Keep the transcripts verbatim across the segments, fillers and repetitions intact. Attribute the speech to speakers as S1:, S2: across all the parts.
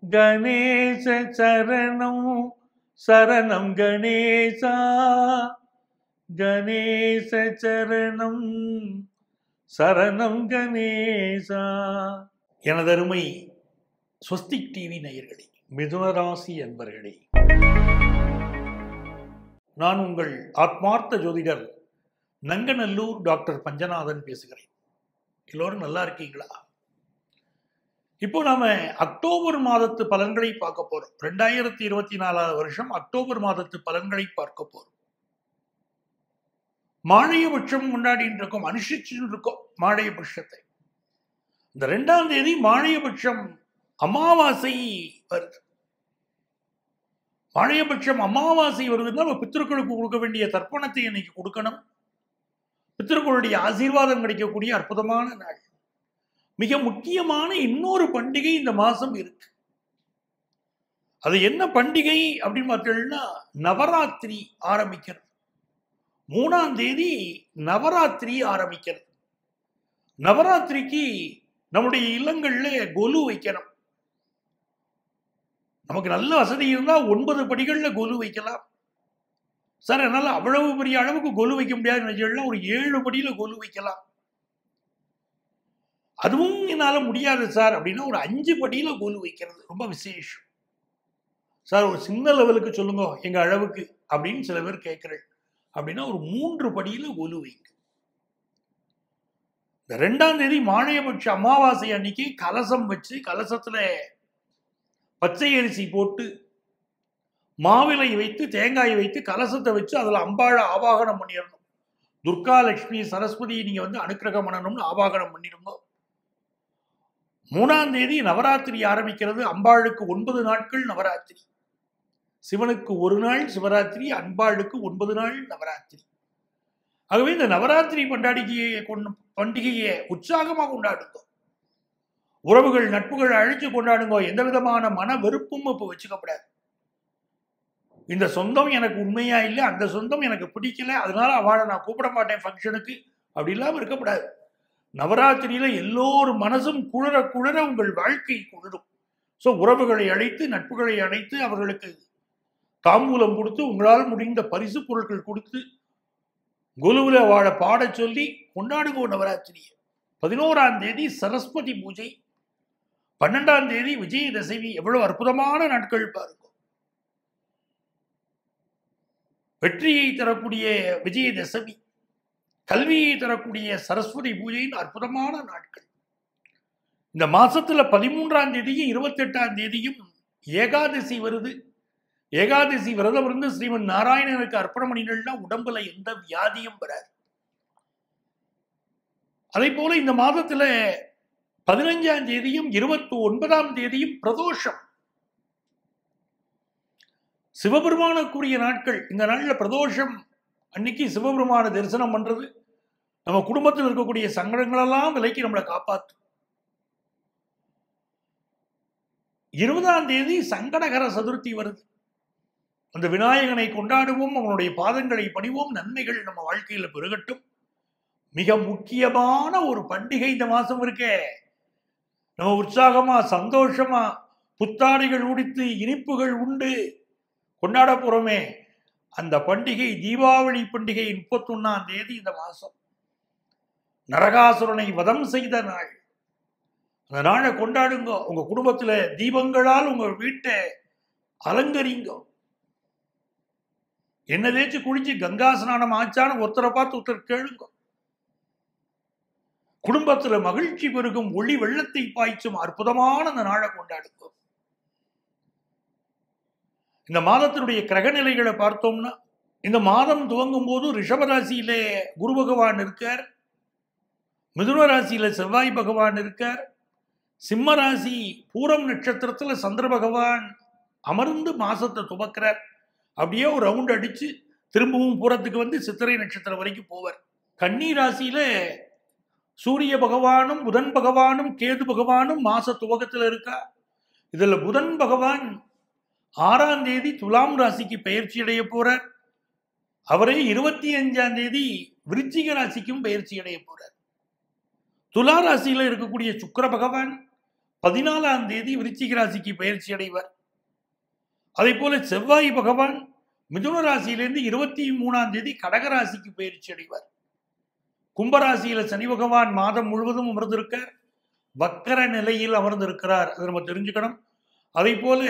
S1: கணேச சரணம் சரணம் கணேசா, கணேச சரணம் சரணம் கணேசா. எனதருமை ஸ்வஸ்திக் டிவி நேயர்களே, மிதுனராசி அன்பர்களே, நான் உங்கள் ஆத்மார்த்த ஜோதிடர் நங்கநல்லூர் டாக்டர் பஞ்சநாதன் பேசுகிறேன். எல்லோரும் நல்லா இருக்கீங்களா? இப்போ நாம அக்டோபர் மாதத்து பலன்களை பார்க்க போறோம். ரெண்டாயிரத்தி இருபத்தி நாலாவது வருஷம் அக்டோபர் மாதத்து பலன்களை பார்க்க போறோம். மாழையபட்சம் கொண்டாடிட்டு இருக்கோம், அனுஷ்டிச்சுட்டு இருக்கோம் மாழையபட்சத்தை. இந்த ரெண்டாம் தேதி மாழையபட்சம் அமாவாசை வருது. மாழையபட்சம் அமாவாசை வருதுன்னா நம்ம பித்திருக்களுக்கு கொடுக்க வேண்டிய தர்ப்பணத்தை இன்னைக்கு கொடுக்கணும். பித்திருக்களுடைய ஆசீர்வாதம் கிடைக்கக்கூடிய அற்புதமான நாள். மிக முக்கியமான இன்னொரு பண்டிகை இந்த மாசம் இருக்கு. அது என்ன பண்டிகை அப்படின்னு பார்த்தீங்கன்னா, நவராத்திரி ஆரம்பிக்கிறது. மூணாம் தேதி நவராத்திரி ஆரம்பிக்கிறது. நவராத்திரிக்கு நம்முடைய இல்லங்கள்ல கொலு வைக்கணும். நமக்கு நல்ல வசதி இருந்தா ஒன்பது படிகள்ல கொலு வைக்கலாம். சார் என்னால அவ்வளவு பெரிய அளவுக்கு கொலு வைக்க முடியாது, ஒரு ஏழு படியில கொலு வைக்கலாம். அதுவும் என்னால முடியாது சார் அப்படின்னா ஒரு அஞ்சு படியில கொலு வைக்கிறது ரொம்ப விசேஷம். சார் ஒரு சின்ன லெவலுக்கு சொல்லுங்க எங்க அளவுக்கு அப்படின்னு சில பேர் கேட்கிறேன். அப்படின்னா ஒரு மூன்று படியில கொலு வைங்க. இந்த ரெண்டாம் தேதி மாழையபட்ச அமாவாசை அன்னைக்கு கலசம் வச்சு, கலசத்துல பச்சை அரிசி போட்டு மாவிலை வைத்து தேங்காயை வைத்து கலசத்தை வச்சு அதுல அம்பாழ ஆவாகனம் பண்ணிடணும். துர்கா லட்சுமி சரஸ்வதி நீங்க வந்து அனுக்கிரகம் பண்ணணும்னு ஆவாகனம் பண்ணிடுங்க. மூணாம் தேதி நவராத்திரி ஆரம்பிக்கிறது. அம்பாளுக்கு ஒன்பது நாட்கள் நவராத்திரி. சிவனுக்கு ஒரு நாள் சிவராத்திரி, அம்பாளுக்கு ஒன்பது நாள் நவராத்திரி. ஆகவே இந்த நவராத்திரி பண்டாடிகையை கொண்டு பண்டிகையை உற்சாகமாக கொண்டாடுங்க. உறவுகள் நட்புகள் அழைச்சு கொண்டாடுங்க. எந்த விதமான மன வெறுப்பும் இப்போ வச்சுக்கப்படாது. இந்த சொந்தம் எனக்கு உண்மையா இல்லை, அந்த சொந்தம் எனக்கு பிடிக்கல, அதனால அவளை நான் கூப்பிட மாட்டேன் ஃபங்க்ஷனுக்கு அப்படி இல்லாமல் இருக்கப்படாது. நவராத்திரியில எல்லோரும் மனசும் குளிர குளிர உங்கள் வாழ்க்கை குளிரும். ஸோ உறவுகளை அழைத்து நட்புகளை அழைத்து அவர்களுக்கு தாம்பூலம் கொடுத்து உங்களால் முடிந்த பரிசு பொருட்கள் கொடுத்து கொலுவில் வாழ பாட சொல்லி கொண்டாடுங்கோ நவராத்திரியை. பதினோராம் தேதி சரஸ்வதி பூஜை, பன்னெண்டாம் தேதி விஜயதசமி. எவ்வளவு அற்புதமான நாட்கள் பாருங்க. வெற்றியை தரக்கூடிய விஜயதசமி, கல்வியை தரக்கூடிய சரஸ்வதி பூஜையின் அற்புதமான நாட்கள். இந்த மாசத்துல பதிமூன்றாம் தேதியும் இருபத்தி எட்டாம் தேதியும் ஏகாதசி வருது. ஏகாதசி விரதம் இருந்து ஸ்ரீமன் நாராயணனுக்கு அர்ப்பணம் பண்ணினா உடம்புல எந்த வியாதியும் வராது. அதே போல இந்த மாதத்துல பதினஞ்சாம் தேதியும் இருபத்தி ஒன்பதாம் தேதியும் பிரதோஷம், சிவபெருமானுக்குரிய நாட்கள். இந்த நாள்ல பிரதோஷம் அன்னைக்கு சிவபெருமான தரிசனம் பண்றது நம்ம குடும்பத்தில் இருக்கக்கூடிய சங்கடங்களெல்லாம் விலைக்கு நம்மளை காப்பாற்றும். இருபதாம் தேதி சங்கடகர சதுர்த்தி வருது. அந்த விநாயகனை கொண்டாடுவோம், அவனுடைய பாதங்களை பணிவோம், நன்மைகள் நம்ம வாழ்க்கையில பெருகட்டும். மிக முக்கியமான ஒரு பண்டிகை இந்த மாசம் இருக்கே. நம்ம உற்சாகமா சந்தோஷமா புத்தாடைகள் உடித்து இனிப்புகள் உண்டு கொண்டாட போறோமே, அந்த பண்டிகை தீபாவளி பண்டிகை. முப்பத்தி ஒன்னாம் தேதி இந்த மாசம் நரகாசுரனை வதம் செய்த நாள். அந்த நாளை கொண்டாடுங்க. உங்க குடும்பத்துல தீபங்களால் உங்க வீட்டை அலங்கரிங்க. என்ன தேய்ச்சி குளிச்சு கங்கா ஸ்நானம் ஆச்சான்னு ஒருத்தரை பார்த்து ஒருத்தர் கேளுங்க. குடும்பத்துல மகிழ்ச்சி பெருகும், ஒளி வெள்ளத்தை பாய்ச்சும் அற்புதமான அந்த நாளை கொண்டாடுங்க. இந்த மாதத்தினுடைய கிரக நிலைகளை பார்த்தோம்னா, இந்த மாதம் துவங்கும் போது ரிஷபராசியிலே குரு பகவான் இருக்கார், மிதுன ராசியில செவ்வாய் பகவான் இருக்கார், சிம்ம ராசி பூரம் நட்சத்திரத்துல சந்திர பகவான் அமர்ந்து மாசத்தை துவக்கிறார். அப்படியே ஒரு ரவுண்ட் அடிச்சு திரும்பவும் பூரத்துக்கு வந்து சித்திரை நட்சத்திரம் வரைக்கும் போவார். கன்னி ராசியில சூரிய பகவானும் புதன் பகவானும் கேது பகவானும் மாச துவக்கத்தில் இருக்கா. இதுல புதன் பகவான் ஆறாம் தேதி துலாம் ராசிக்கு பயிற்சி அடைய போறார். அவரே இருபத்தி அஞ்சாம் தேதி விருச்சிக ராசிக்கும் பயிற்சி அடைய போறார். துலா ராசியில இருக்கக்கூடிய சுக்கிர பகவான் பதினாலாம் தேதி விருச்சிக ராசிக்கு பயிற்சி அடைவார். அதே போல செவ்வாய் பகவான் மிதுன ராசியிலிருந்து இருபத்தி மூணாம் தேதி கடகராசிக்கு பயிற்சி அடைவார். கும்பராசியில சனி பகவான் மாதம் முழுவதும் அமர்ந்திருக்கார். வக்கர நிலையில் அமர்ந்திருக்கிறார். அதை நம்ம தெரிஞ்சுக்கணும். அதே போல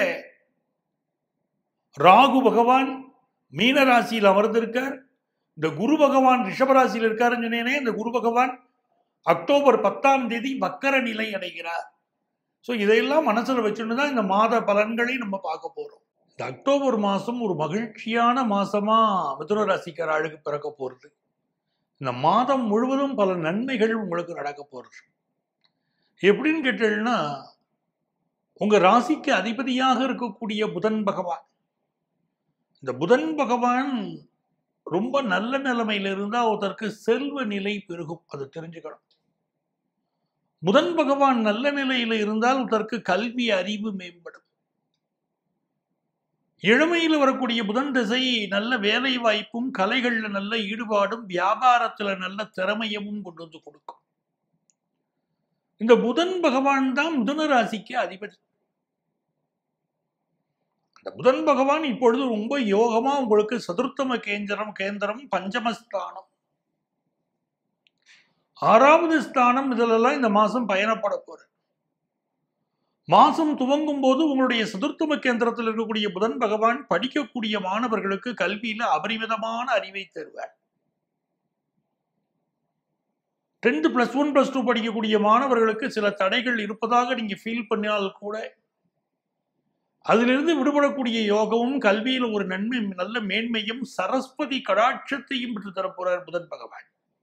S1: ராகு பகவான் மீன ராசியில் அமர்ந்திருக்கார். இந்த குரு பகவான் ரிஷபராசியில் இருக்காருன்னு சொன்னேனே, இந்த குரு பகவான் அக்டோபர் பத்தாம் தேதி வக்கர நிலை அடைகிறார். ஸோ இதையெல்லாம் மனசுல வச்சுட்டு தான் இந்த மாத பலன்களை நம்ம பார்க்க போறோம். இந்த அக்டோபர் மாசம் ஒரு மகிழ்ச்சியான மாசமா மிதுன ராசிக்காரர்களுக்கு பிறக்க போறது. இந்த மாதம் முழுவதும் பல நன்மைகள் உங்களுக்கு நடக்க போறது. எப்படின்னு கேட்டீங்கன்னா, உங்க ராசிக்கு அதிபதியாக இருக்கக்கூடிய புதன் பகவான், இந்த புதன் பகவான் ரொம்ப நல்ல நிலைமையில இருந்தா ஒருத்தருக்கு செல்வ நிலை பெருகும். அதை தெரிஞ்சுக்கணும். புதன் பகவான் நல்ல நிலையில இருந்தால் ஒருத்தருக்கு கல்வி அறிவு மேம்படும். இளமையில் வரக்கூடிய புதன் திசை நல்ல வேலை வாய்ப்பும், கலைகள்ல நல்ல ஈடுபாடும், வியாபாரத்துல நல்ல திறமையமும் கொண்டு வந்து கொடுக்கும். இந்த புதன் பகவான் தான் மிதுன ராசிக்கு அதிபதி. இந்த புதன் பகவான் இப்பொழுது ரொம்ப யோகமா உங்களுக்கு சதுர்த்தம கேந்திரம் கேந்திரம் பஞ்சமஸ்தானம் ஆறாவது ஸ்தானம் இதிலெல்லாம் இந்த மாசம் பயணப்பட போற. மாசம் துவங்கும் போது உங்களுடைய சதுர்த்தம கேந்திரத்தில் இருக்கக்கூடிய புதன் பகவான் படிக்கக்கூடிய மாணவர்களுக்கு கல்வியில அபரிமிதமான அறிவை தருவார். Tenth plus one plus two படிக்கக்கூடிய மாணவர்களுக்கு சில தடைகள் இருப்பதாக நீங்க ஃபீல் பண்ணினால் கூட அதிலிருந்து விடுபடக்கூடிய யோகமும், கல்வியில் ஒரு நன்மை நல்ல மேன்மையும், சரஸ்வதி கடாட்சத்தையும் பெற்று தரப்போறார் புதன் பகவான்.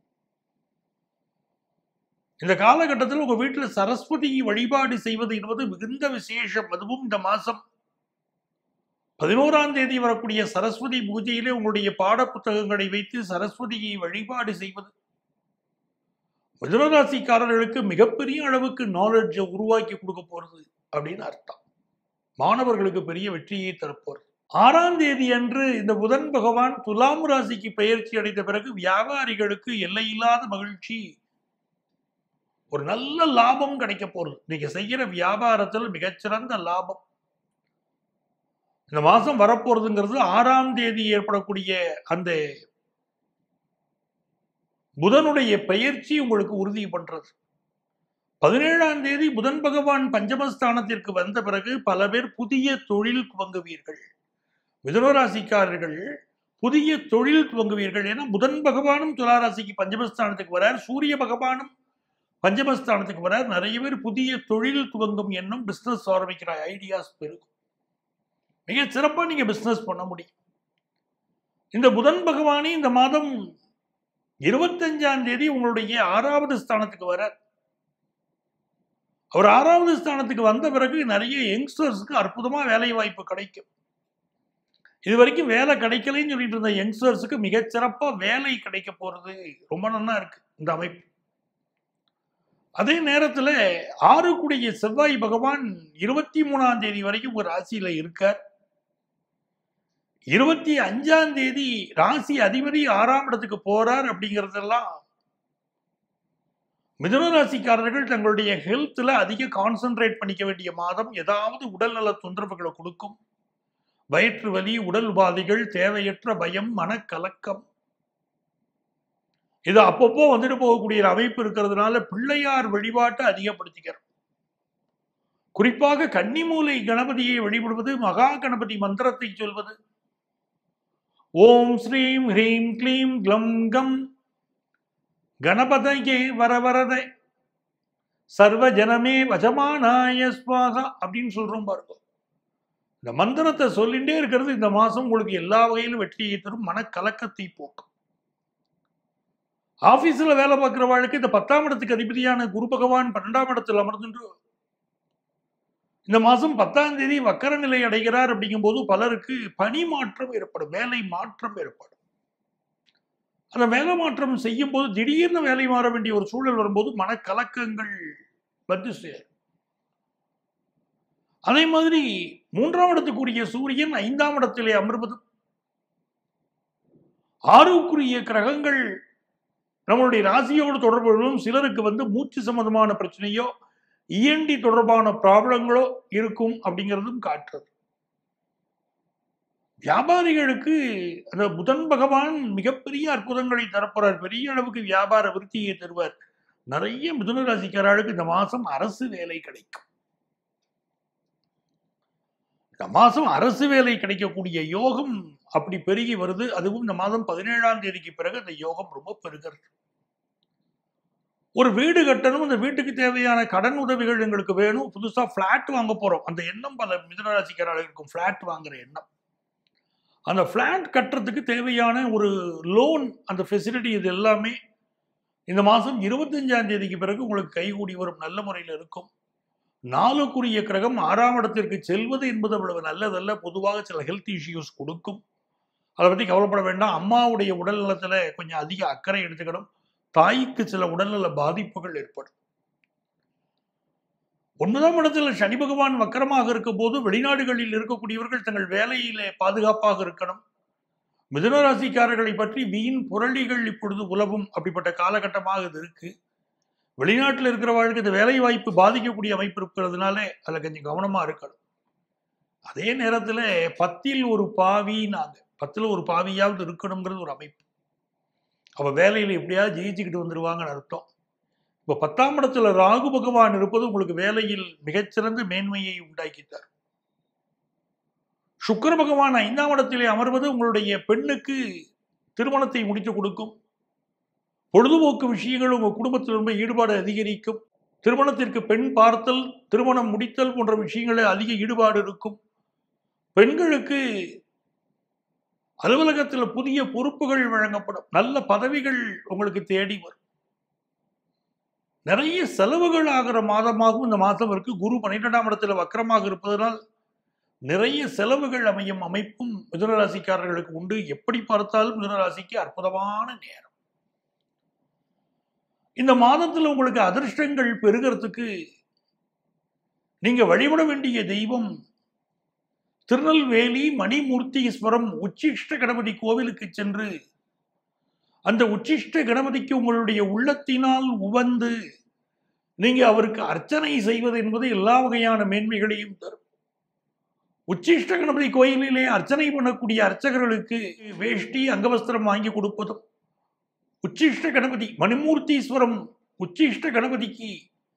S1: இந்த காலகட்டத்தில் உங்க வீட்டில் சரஸ்வதி வழிபாடு செய்வது என்பது மிகுந்த விசேஷம். அதுவும் இந்த மாசம் பதினோராம் தேதி வரக்கூடிய சரஸ்வதி பூஜையிலே உங்களுடைய பாட புத்தகங்களை வைத்து சரஸ்வதியை வழிபாடு செய்வது மிதுனராசிக்காரர்களுக்கு மிகப்பெரிய அளவுக்கு நாலேஜை உருவாக்கி கொடுக்க போறது அப்படின்னு அர்த்தம். மாணவர்களுக்கு பெரிய வெற்றியை தரப்போறது. ஆறாம் தேதி அன்று இந்த புதன் பகவான் துலாம் ராசிக்கு பயிற்சி அடைந்த பிறகு வியாபாரிகளுக்கு எல்லையில்லாத மகிழ்ச்சி, ஒரு நல்ல லாபம் கிடைக்க போறது. நீங்க செய்யற வியாபாரத்தில் மிகச்சிறந்த லாபம் இந்த மாசம் வரப்போறதுங்கிறது ஆறாம் தேதி ஏற்படக்கூடிய அந்த புதனுடைய பயிற்சி உங்களுக்கு உறுதி பண்றது. பதினேழாம் தேதி புதன் பகவான் பஞ்சமஸ்தானத்திற்கு வந்த பிறகு பல பேர் புதிய தொழில் துவங்குவீர்கள். மிதுனராசிக்காரர்கள் புதிய தொழில் துவங்குவீர்கள். ஏன்னா புதன் பகவானும் துளாராசிக்கு பஞ்சமஸ்தானத்துக்கு வரார், சூரிய பகவானும் பஞ்சமஸ்தானத்துக்கு வரார். நிறைய பேர் புதிய தொழில் துவங்கும் எண்ணம், பிசினஸ் ஆரம்பிக்கிற ஐடியாஸ் பெருகும். மிக சிறப்பா நீங்க பிசினஸ் பண்ண முடியும். இந்த புதன் பகவானே இந்த மாதம் இருபத்தஞ்சாம் தேதி உங்களுடைய ஆறாவது ஸ்தானத்துக்கு வரார். அவர் ஆறாவது ஸ்தானத்துக்கு வந்த பிறகு நிறைய யங்ஸ்டர்ஸ்க்கு அற்புதமா வேலை வாய்ப்பு கிடைக்கும். இது வரைக்கும் வேலை கிடைக்கலன்னு சொல்லிட்டு இருந்த யங்ஸ்டர்ஸுக்கு மிகச்சிறப்பா வேலை கிடைக்க போறது ரொம்ப நல்லா இருக்கு இந்த அமைப்பு. அதே நேரத்தில் ஆறு கூடிய செவ்வாய் பகவான் இருபத்தி மூணாம் தேதி வரைக்கும் ஒரு ராசியில இருக்கார். இருபத்தி அஞ்சாம் தேதி ராசி அதிபதி ஆறாம் இடத்துக்கு போறார். அப்படிங்கிறதெல்லாம் மிதுன ராசிக்காரர்கள் தங்களுடைய ஹெல்த்ல அதிக கான்சென்ட்ரேட் பண்ணிக்க வேண்டிய மாதம். ஏதாவது உடல்நல தொந்தரவுகளை கொடுக்கும். வயிற்று வலி, உடல் உபாதைகள், தேவையற்ற பயம், மனக்கலக்கம், இது அப்பப்போ வந்துட்டு போகக்கூடிய அமைப்பு இருக்கிறதுனால பிள்ளையார் வழிபாட்டை அதிகப்படுத்திக்கிறோம். குறிப்பாக கன்னிமூலை கணபதியை வழிபடுவது, மகா கணபதி மந்திரத்தை சொல்வது, ஓம் ஸ்ரீம் ஹ்ரீம் க்ளீம் க்ளம் கம் கணபதையே வரவரதை சர்வ ஜனமே வஜமானாய ஸ்வாகா அப்படின்னு சொல்றோம் பாருங்க. இந்த மந்திரத்தை சொல்லிட்டே இருக்கிறது இந்த மாசம் உங்களுக்கு எல்லா வகையிலும் வெற்றியை தரும், மனக்கலக்கத்தை போக்கும். ஆபீஸ்ல வேலை பார்க்கிறவர்களுக்கு இந்த பத்தாம் இடத்துக்கு அதிபதியான குரு பகவான் பன்னெண்டாம் இடத்தில் அமர்ந்து இந்த மாசம் பத்தாம் தேதி வக்கர நிலை அடைகிறார். அப்படிங்கும் போது பலருக்கு பணி மாற்றம் ஏற்படும், வேலை மாற்றம் ஏற்படும். அந்த வேலை மாற்றம் செய்யும் போது திடீர்னு வேலை மாற வேண்டிய ஒரு சூழல் வரும்போது மனக்கலக்கங்கள் வந்து சேரும். அதே மாதிரி மூன்றாம் இடத்துக்குரிய சூரியன் ஐந்தாம் இடத்திலே அமர்வதும், ஆறுக்குரிய கிரகங்கள் நம்மளுடைய ராசியோடு தொடர்புகளும் சிலருக்கு வந்து மூச்சு சம்பந்தமான பிரச்சனையோ, இஎன்டி தொடர்பான ப்ராப்ளங்களோ இருக்கும் அப்படிங்கிறதும் காட்டுறது. வியாபாரிகளுக்கு அந்த புதன் பகவான் மிகப்பெரிய அற்புதங்களை தரப்போறார். பெரிய அளவுக்கு வியாபார விருத்தியை தருவார். நிறைய மிதுன ராசிக்காரர்களுக்கு இந்த மாசம் அரசு வேலை கிடைக்கும். இந்த மாசம் அரசு வேலை கிடைக்கக்கூடிய யோகம் அப்படி பெருகி வருது. அதுவும் இந்த மாதம் பதினேழாம் தேதிக்கு பிறகு அந்த யோகம் ரொம்ப பெருகிறது. ஒரு வீடு கட்டணும், அந்த வீட்டுக்கு தேவையான கடன் உதவிகள் எங்களுக்கு வேணும், புதுசா பிளாட் வாங்க போறோம், அந்த எண்ணம் பல மிதுன ராசிக்காரர்களுக்கு இருக்கும். பிளாட் வாங்குற எண்ணம், அந்த பிளாட் கட்டுறதுக்கு தேவையான ஒரு லோன், அந்த ஃபெசிலிட்டி, இது எல்லாமே இந்த மாதம் இருபத்தஞ்சாம் தேதிக்கு பிறகு உங்களுக்கு கைகூடி வரும், நல்ல முறையில் இருக்கும். நாலுக்குரிய கிரகம் ஆறாம் இடத்திற்கு செல்வது என்பது அவ்வளவு நல்லதல்ல. பொதுவாக சில ஹெல்த் இஷ்யூஸ் கொடுக்கும். அதை பற்றி கவலைப்பட வேண்டாம். அம்மாவுடைய உடல் நலத்தில் கொஞ்சம் அதிக அக்கறை எடுத்துக்கணும். தாய்க்கு சில உடல்நல பாதிப்புகள் ஏற்படும். ஒன்பதாம் இடத்துல சனி பகவான் வக்கரமாக இருக்கும் போது வெளிநாடுகளில் இருக்கக்கூடியவர்கள் தங்கள் வேலையிலே பாதுகாப்பாக இருக்கணும். மிதுன ராசிக்காரர்களை பற்றி வீண் புரளிகள் இப்பொழுது உலவும், அப்படிப்பட்ட காலகட்டமாக இது இருக்கு. வெளிநாட்டில் இருக்கிறவர்களுக்கு இந்த வேலை வாய்ப்பு பாதிக்கக்கூடிய அமைப்பு இருக்கிறதுனால அதில் கொஞ்சம் கவனமா இருக்கணும். அதே நேரத்தில் பத்தில் ஒரு பாவி, நாங்க பத்துல ஒரு பாவியாவது இருக்கணுங்கிறது ஒரு அமைப்பு. அவ வேலையில் எப்படியாவது ஜெயிச்சுக்கிட்டு வந்துருவாங்கன்னு அர்த்தம். இப்போ பத்தாம் இடத்துல ராகு பகவான் இருப்பது உங்களுக்கு வேலையில் மிகச்சிறந்த மேன்மையை உண்டாக்கித்தார். சுக்கிர பகவான் ஐந்தாம் இடத்திலே அமர்வது உங்களுடைய பெண்ணுக்கு திருமணத்தை முடித்து கொடுக்கும். பொழுதுபோக்கு விஷயங்கள் உங்கள் குடும்பத்தில் ரொம்ப ஈடுபாடு அதிகரிக்கும். திருமணத்திற்கு பெண் பார்த்தல், திருமணம் முடித்தல் போன்ற விஷயங்களில் அதிக ஈடுபாடு இருக்கும். பெண்களுக்கு அலுவலகத்தில் புதிய பொறுப்புகள் வழங்கப்படும். நல்ல பதவிகள் உங்களுக்கு தேடி வரும். நிறைய செலவுகள் ஆகிற மாதமாகவும் இந்த மாதம் இருக்கு. குரு பன்னிரெண்டாம் இடத்துல வக்கரமாக இருப்பதனால் நிறைய செலவுகள் அமையும் அமைப்பும் மிதுனராசிக்காரர்களுக்கு உண்டு. எப்படி பார்த்தாலும் மிதுனராசிக்கு அற்புதமான நேரம். இந்த மாதத்தில் உங்களுக்கு அதிர்ஷ்டங்கள் பெருகிறதுக்கு நீங்க வழிபட வேண்டிய தெய்வம் திருநெல்வேலி மணிமூர்த்தீஸ்வரம் உச்சிஷ்ட கணபதி கோவிலுக்கு சென்று அந்த உச்சிஷ்ட கணபதிக்கு உங்களுடைய உள்ளத்தினால் உவந்து நீங்க அவருக்கு அர்ச்சனை செய்வது என்பது எல்லா வகையான மேன்மைகளையும் தரும். உச்சிஷ்ட கணபதி கோயிலிலே அர்ச்சனை பண்ணக்கூடிய அர்ச்சகர்களுக்கு வேஷ்டி அங்கவஸ்திரம் வாங்கி கொடுப்பதும், உச்சிஷ்ட கணபதி மணிமூர்த்தீஸ்வரம் உச்சிஷ்ட கணபதிக்கு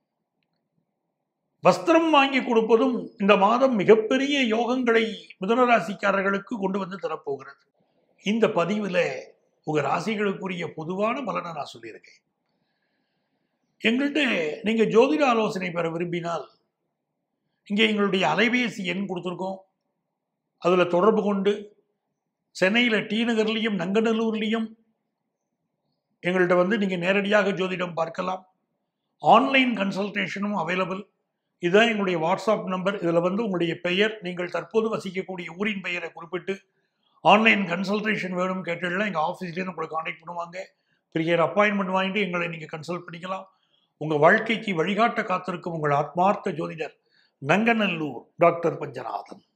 S1: வஸ்திரம் வாங்கி கொடுப்பதும் இந்த மாதம் மிகப்பெரிய யோகங்களை மிதுனராசிக்காரர்களுக்கு கொண்டு வந்து தரப்போகிறது. இந்த பதிவில் உங்க ராசிகளுக்குரிய பொதுவான பலனை நான் சொல்லியிருக்கேன். எங்கள்கிட்ட நீங்க ஜோதிட ஆலோசனை பெற விரும்பினால் இங்கே எங்களுடைய அலைபேசி எண் கொடுத்துருக்கோம். அதில் தொடர்பு கொண்டு சென்னையில் டி நகர்லையும் நங்கநல்லூர்லையும் எங்கள்கிட்ட வந்து நீங்கள் நேரடியாக ஜோதிடம் பார்க்கலாம். ஆன்லைன் கன்சல்டேஷனும் அவைலபிள். இதுதான் எங்களுடைய வாட்ஸ்அப் நம்பர். இதில் வந்து உங்களுடைய பெயர், நீங்கள் தற்போது வசிக்கக்கூடிய ஊரின் பெயரை குறிப்பிட்டு ஆன்லைன் கன்சல்டேஷன் வேணும் கேட்டுடலாம். எங்கள் ஆஃபீஸ்லேருந்து உங்களை கான்டாக்ட் பண்ணுவாங்க. பெரிய அப்பாயின்மெண்ட் வாங்கிட்டு எங்களை நீங்கள் கன்சல்ட் பண்ணிக்கலாம். உங்கள் வாழ்க்கைக்கு வழிகாட்ட காத்திருக்கும் உங்கள் ஆத்மார்த்த ஜோதிடர் நங்கநல்லூர் டாக்டர் பஞ்சநாதன்.